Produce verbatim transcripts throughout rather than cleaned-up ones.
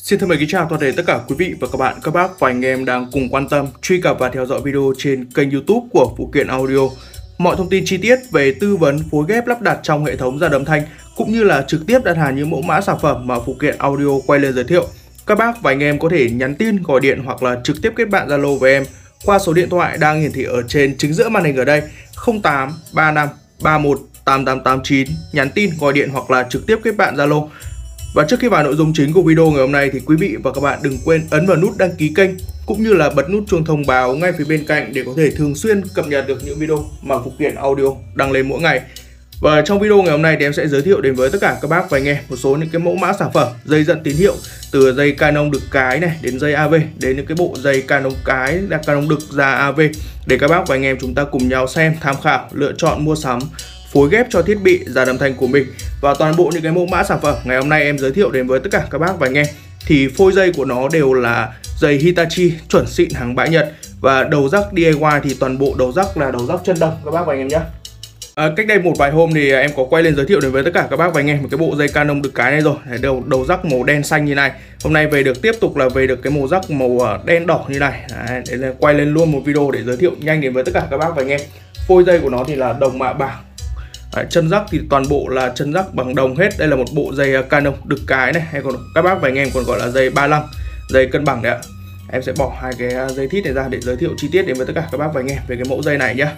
Xin thân mời kính chào toàn thể tất cả quý vị và các bạn, các bác và anh em đang cùng quan tâm, truy cập và theo dõi video trên kênh YouTube của Phụ Kiện Audio. Mọi thông tin chi tiết về tư vấn phối ghép lắp đặt trong hệ thống dàn âm thanh cũng như là trực tiếp đặt hàng những mẫu mã sản phẩm mà Phụ Kiện Audio quay lên giới thiệu, các bác và anh em có thể nhắn tin, gọi điện hoặc là trực tiếp kết bạn Zalo với em qua số điện thoại đang hiển thị ở trên chính giữa màn hình ở đây không tám ba năm ba một tám tám tám chín, nhắn tin, gọi điện hoặc là trực tiếp kết bạn Zalo. Và trước khi vào nội dung chính của video ngày hôm nay thì quý vị và các bạn đừng quên ấn vào nút đăng ký kênh cũng như là bật nút chuông thông báo ngay phía bên cạnh để có thể thường xuyên cập nhật được những video mà Phụ Kiện Audio đăng lên mỗi ngày. Và trong video ngày hôm nay thì em sẽ giới thiệu đến với tất cả các bác và anh em một số những cái mẫu mã sản phẩm dây dẫn tín hiệu, từ dây Canon đực cái này đến dây a vê, đến những cái bộ dây Canon cái, Canon đực ra a vê để các bác và anh em chúng ta cùng nhau xem, tham khảo, lựa chọn, mua sắm, phối ghép cho thiết bị dàn âm thanh của mình. Và toàn bộ những cái mẫu mã sản phẩm ngày hôm nay em giới thiệu đến với tất cả các bác và anh em thì phôi dây của nó đều là dây Hitachi chuẩn xịn hàng bãi Nhật, và đầu rắc đê i goai thì toàn bộ đầu rắc là đầu rắc chân đồng các bác và anh em nhé. À, cách đây một vài hôm thì em có quay lên giới thiệu đến với tất cả các bác và anh em một cái bộ dây Canon đực cái này rồi, đầu đầu rắc màu đen xanh như này. Hôm nay về được tiếp tục là về được cái màu rắc màu đen đỏ như này. Đấy, để là quay lên luôn một video để giới thiệu nhanh đến với tất cả các bác và anh em. Phôi dây của nó thì là đồng mạ bạc. Đấy, chân rắc thì toàn bộ là chân rắc bằng đồng hết. Đây là một bộ dây Canon đực cái này, hay còn các bác và anh em còn gọi là dây ba mươi lăm, dây cân bằng đấy ạ. Em sẽ bỏ hai cái dây thít này ra để giới thiệu chi tiết đến với tất cả các bác và anh em về cái mẫu dây này nhé.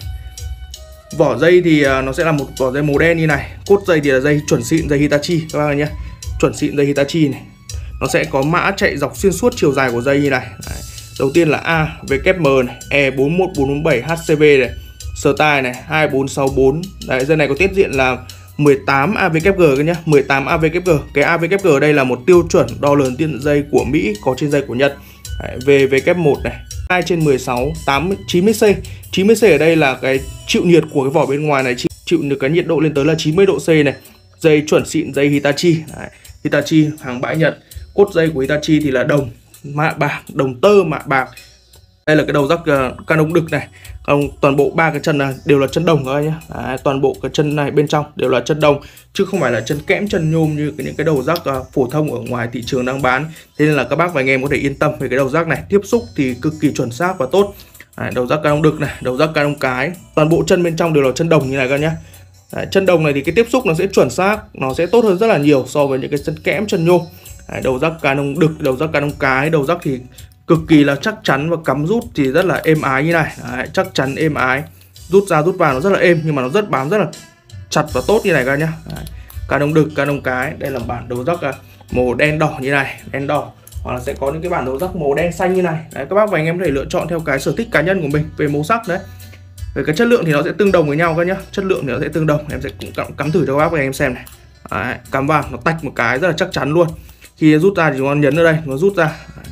Vỏ dây thì nó sẽ là một vỏ dây màu đen như này. Cốt dây thì là dây chuẩn xịn dây Hitachi các bác nhé, chuẩn xịn dây Hitachi này. Nó sẽ có mã chạy dọc xuyên suốt chiều dài của dây như này. Đấy. Đầu tiên là A, vê kép em này, E bốn một bốn bốn bảy, hát xê vê này, Style này, hai bốn sáu bốn. Đấy, dây này có tiết diện là mười tám a vê kép giê các nhá, mười tám a vê kép giê. Cái a vê kép giê đây là một tiêu chuẩn đo lường tiết dây của Mỹ, có trên dây của Nhật. Đấy, về vê kép một này, hai trên mười sáu, tám, chín mươi C. chín mươi C ở đây là cái chịu nhiệt của cái vỏ bên ngoài này, chịu được cái nhiệt độ lên tới là chín mươi độ C này. Dây chuẩn xịn dây Hitachi. Đấy, Hitachi hàng bãi Nhật. Cốt dây của Hitachi thì là đồng mạ bạc, đồng tơ mạ bạc. Đây là cái đầu rắc uh, Canon đực này. Còn toàn bộ ba cái chân này đều là chân đồng các bác nhé. Đấy, toàn bộ cái chân này bên trong đều là chân đồng chứ không phải là chân kẽm, chân nhôm như những cái đầu rắc uh, phổ thông ở ngoài thị trường đang bán. Thế nên là các bác và anh em có thể yên tâm về cái đầu rắc này, tiếp xúc thì cực kỳ chuẩn xác và tốt. Đấy, đầu rắc Canon đực này, đầu rắc Canon cái, toàn bộ chân bên trong đều là chân đồng như này các nhé. Đấy, chân đồng này thì cái tiếp xúc nó sẽ chuẩn xác, nó sẽ tốt hơn rất là nhiều so với những cái chân kẽm, chân nhôm. Đấy, đầu rắc Canon đực, đầu rắc Canon cái, đầu rắc thì cực kỳ là chắc chắn và cắm rút thì rất là êm ái như này. Đấy, chắc chắn êm ái, rút ra rút vào nó rất là êm, nhưng mà nó rất bám rất là chặt và tốt như này các nhá. Canon đực, Canon cái. Đây là bản đầu rắc màu đen đỏ như này, đen đỏ, hoặc là sẽ có những cái bản đầu rắc màu đen xanh như này. Đấy, các bác và anh em có thể lựa chọn theo cái sở thích cá nhân của mình về màu sắc. Đấy, về cái chất lượng thì nó sẽ tương đồng với nhau các nhá, chất lượng thì nó sẽ tương đồng. Em sẽ cũng cắm, cắm thử cho các bác và anh em xem này. Đấy, cắm vào nó tách một cái rất là chắc chắn luôn. Khi rút ra thì chúng ta nhấn ở đây nó rút ra. Đấy,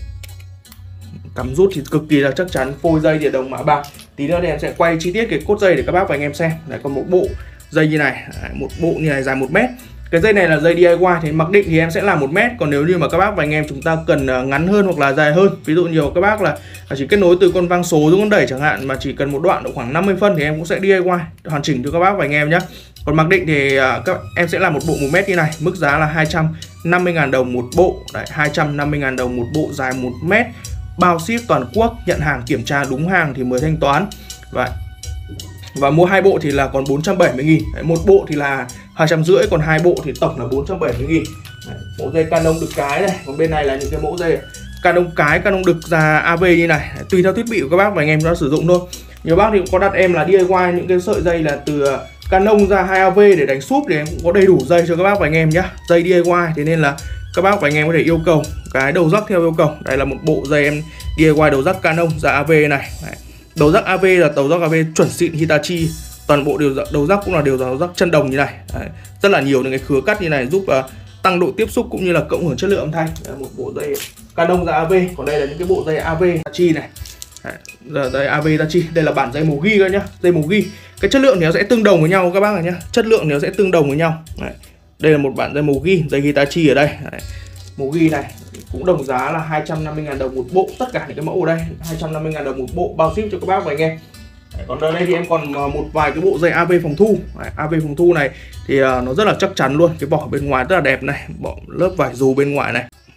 cắm rút thì cực kỳ là chắc chắn. Phôi dây thì đồng mạ bạc. Tí nữa thì em sẽ quay chi tiết cái cốt dây để các bác và anh em xem. Đấy, còn một bộ dây như này, đấy, một bộ như này dài một mét. Cái dây này là dây đê i goai thì mặc định thì em sẽ là một mét. Còn nếu như mà các bác và anh em chúng ta cần ngắn hơn hoặc là dài hơn, ví dụ nhiều các bác là chỉ kết nối từ con vang số xuống con đẩy chẳng hạn, mà chỉ cần một đoạn độ khoảng năm mươi phân thì em cũng sẽ đê i goai hoàn chỉnh cho các bác và anh em nhé. Còn mặc định thì các em sẽ làm một bộ một mét như này, mức giá là hai trăm năm mươi nghìn đồng một bộ. Đấy, hai trăm năm mươi nghìn đồng một bộ dài một mét, bao ship toàn quốc, nhận hàng kiểm tra đúng hàng thì mới thanh toán. Và và mua hai bộ thì là còn bốn trăm bảy mươi nghìn. Đấy, một bộ thì là hai trăm rưỡi, còn hai bộ thì tổng là bốn trăm bảy mươi nghìn. Đấy, mẫu dây Canon đực cái này, còn bên này là những cái mẫu dây Canon cái, Canon đực ra a vê như này. Đấy, tùy theo thiết bị của các bác và anh em đã sử dụng thôi. Nhiều bác thì cũng có đặt em là đê i goai những cái sợi dây là từ Canon ra hai a vê để đánh súp, thì em cũng có đầy đủ dây cho các bác và anh em nhé, dây đê i goai. Thế nên là các bác và anh em có thể yêu cầu cái đầu rắc theo yêu cầu. Đây là một bộ dây em đê i goai đầu rắc Canon ra a vê này. Đấy, đầu rắc a vê là đầu rắc a vê chuẩn xịn Hitachi, toàn bộ đều đầu rắc cũng là đều đầu rắc chân đồng như này. Đấy, rất là nhiều những cái khứa cắt như này giúp uh, tăng độ tiếp xúc cũng như là cộng hưởng chất lượng âm thanh. Đấy, một bộ dây Canon ra a vê. Còn đây là những cái bộ dây a vê Hitachi này. Đấy, đây a vê Hitachi, đây là bản dây màu ghi các nhá, dây màu ghi. Cái chất lượng thì nó sẽ tương đồng với nhau các bác này nhá, chất lượng thì nó sẽ tương đồng với nhau. Đấy, đây là một bản dây màu ghi, dây Hitachi ở đây. Đấy, màu ghi này cũng đồng giá là hai trăm năm mươi nghìn đồng một bộ, tất cả những cái mẫu ở đây hai trăm năm mươi nghìn đồng một bộ, bao ship cho các bác và anh em. Đấy, còn ở đây thì em còn một vài cái bộ dây a vê phòng thu. Đấy, a vê phòng thu này thì uh, nó rất là chắc chắn luôn, cái vỏ bên ngoài rất là đẹp này, bỏ lớp vải dù bên ngoài này.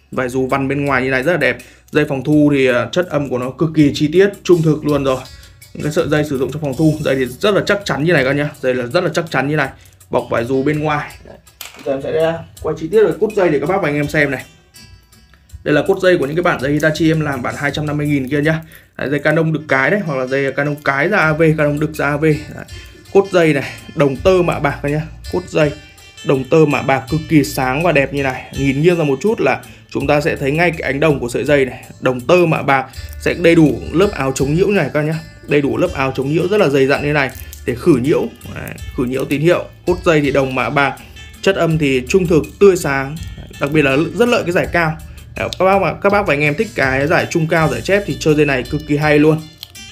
Vải dù vằn bên ngoài như này rất là đẹp. Dây phòng thu thì chất âm của nó cực kỳ chi tiết, trung thực luôn rồi. Những cái sợi dây sử dụng trong phòng thu, dây thì rất là chắc chắn như này các nhá. Dây là rất là chắc chắn như này, bọc vải dù bên ngoài. Giờ em sẽ quay chi tiết rồi cốt dây để các bác và anh em xem này. Đây là cốt dây của những cái bản dây Hitachi em làm bản hai trăm năm mươi nghìn kia nhá. Đấy, dây Canon đực cái đấy, hoặc là dây Canon cái ra a vê, Canon đực ra a vê. Đấy. Cốt dây này, đồng tơ mạ bạc các nhá. Cốt dây đồng tơ mạ bạc cực kỳ sáng và đẹp như này. Nhìn nghiêng ra một chút là chúng ta sẽ thấy ngay cái ánh đồng của sợi dây này. Đồng tơ mạ bạc sẽ đầy đủ lớp áo chống nhiễu này các nhá. Đầy đủ lớp áo chống nhiễu rất là dày dặn như này để khử nhiễu. Đấy, khử nhiễu tín hiệu. Cốt dây thì đồng mạ bạc, chất âm thì trung thực, tươi sáng. Đặc biệt là rất lợi cái giải cao. Đấy, các bác mà các bác và anh em thích cái giải trung cao, giải chép thì chơi dây này cực kỳ hay luôn.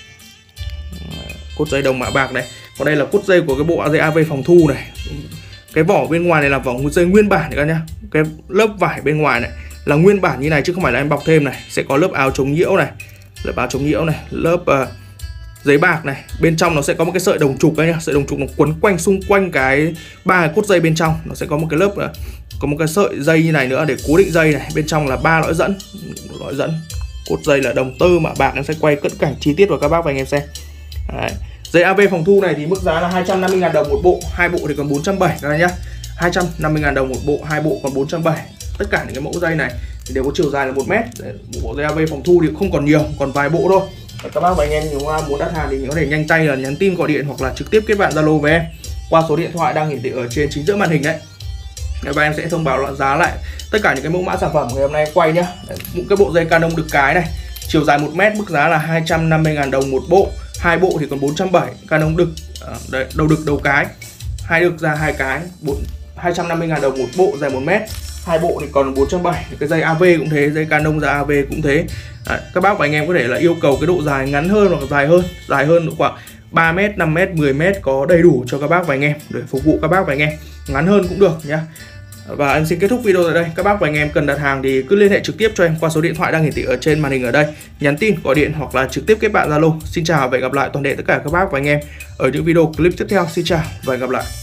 Cốt dây đồng mạ bạc này. Còn đây là cốt dây của cái bộ dây a vê phòng thu này. Cái vỏ bên ngoài này là vỏ dây nguyên bản này các nhá. Cái lớp vải bên ngoài này là nguyên bản như này chứ không phải là em bọc thêm này. Sẽ có lớp áo chống nhiễu này, lớp áo chống nhiễu này, lớp uh, giấy bạc này. Bên trong nó sẽ có một cái sợi đồng trục các nhá. Sợi đồng trục nó quấn quanh xung quanh cái ba cái cốt dây bên trong. Nó sẽ có một cái lớp uh, có một cái sợi dây như này nữa để cố định dây này. Bên trong là ba lõi dẫn. Lõi dẫn. Cốt dây là đồng tơ mạ bạc. Em sẽ quay cận cảnh chi tiết vào các bác và anh em xem. Đấy. Dây a vê phòng thu này thì mức giá là hai trăm năm mươi nghìn đồng một bộ, hai bộ thì còn bốn trăm bảy mươi các bạn nhá. hai trăm năm mươi nghìn đồng một bộ, hai bộ còn bốn trăm bảy mươi. Tất cả những cái mẫu dây này thì đều có chiều dài là một mét. Bộ dây a vê phòng thu thì không còn nhiều, còn vài bộ thôi. Và các bác và anh em nếu muốn đặt hàng thì có thể nhanh tay là nhắn tin, gọi điện hoặc là trực tiếp kết bạn Zalo với em qua số điện thoại đang hiển thị ở trên chính giữa màn hình đấy. Và em sẽ thông báo giá lại tất cả những cái mẫu mã sản phẩm ngày hôm nay quay nhá. Những cái bộ dây Canon đực cái này, chiều dài một mét, mức giá là hai trăm năm mươi nghìn đồng một bộ, hai bộ thì còn bốn trăm bảy mươi. Canon đực đấy, đầu đực đầu cái, hai đực ra hai cái, hai trăm năm mươi nghìn đồng một bộ, dài một mét, hai bộ thì còn bốn trăm bảy mươi. Cái dây a vê cũng thế, dây Canon ra a vê cũng thế. Đấy, các bác và anh em có thể là yêu cầu cái độ dài ngắn hơn hoặc dài hơn, dài hơn độ khoảng ba mét, năm mét, mười mét có đầy đủ cho các bác và anh em để phục vụ các bác và anh em. Ngắn hơn cũng được nhá. Và em xin kết thúc video tại đây. Các bác và anh em cần đặt hàng thì cứ liên hệ trực tiếp cho em qua số điện thoại đang hiển thị ở trên màn hình ở đây, nhắn tin, gọi điện hoặc là trực tiếp kết bạn Zalo. Xin chào và hẹn gặp lại toàn thể tất cả các bác và anh em ở những video clip tiếp theo. Xin chào và hẹn gặp lại.